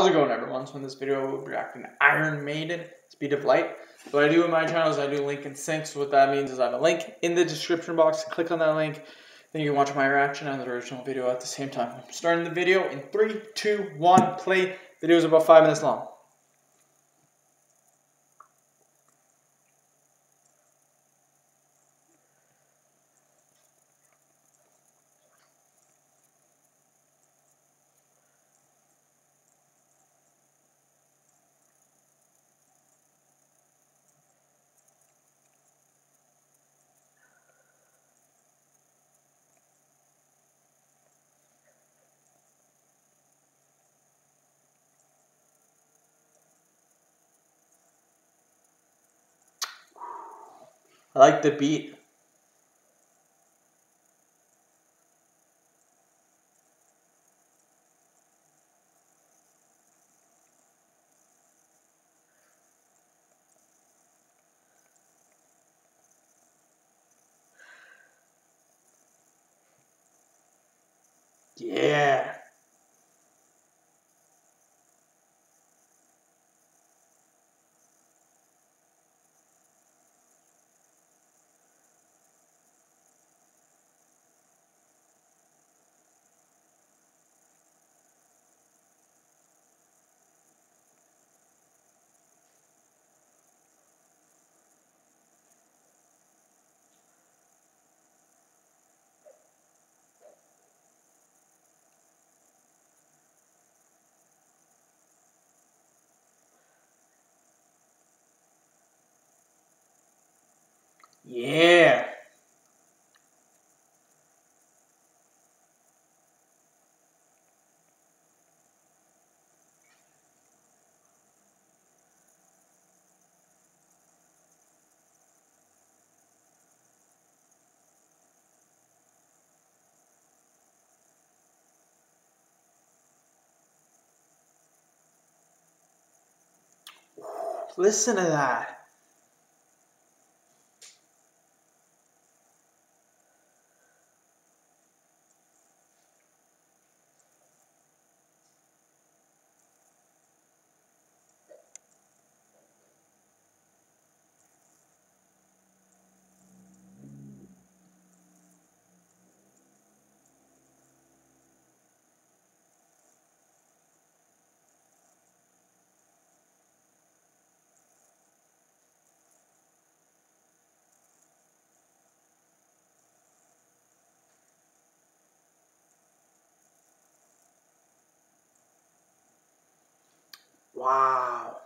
How's it going, everyone? So in this video, we'll be reacting to Iron Maiden, Speed of Light. What I do with my channel is I do link in sync. So what that means is I have a link in the description box. Click on that link, then you can watch my reaction and the original video at the same time. I'm starting the video in 3, 2, 1, play. The video is about 5 minutes long. I like the beat. Yeah. Yeah. Listen to that. Wow.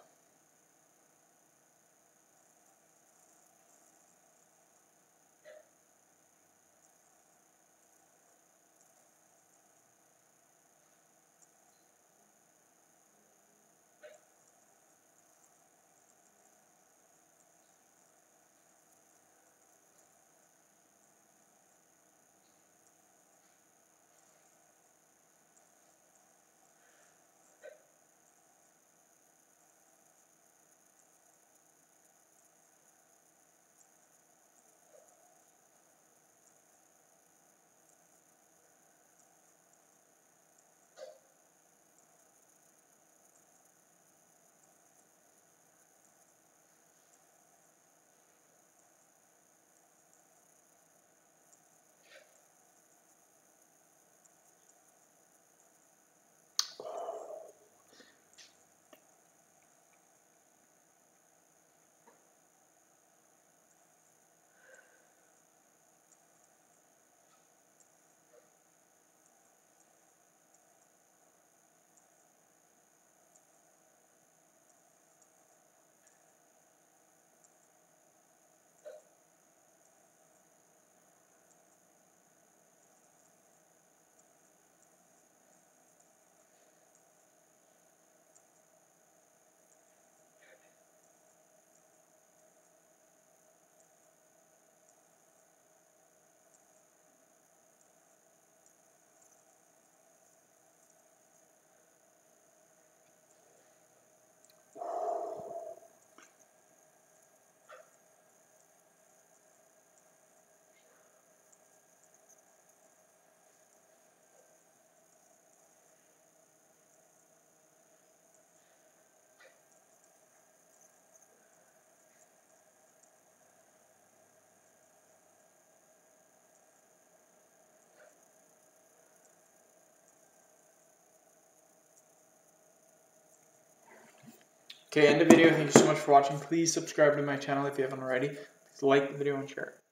Okay, end the video. Thank you so much for watching. Please subscribe to my channel if you haven't already. Please like the video and share it.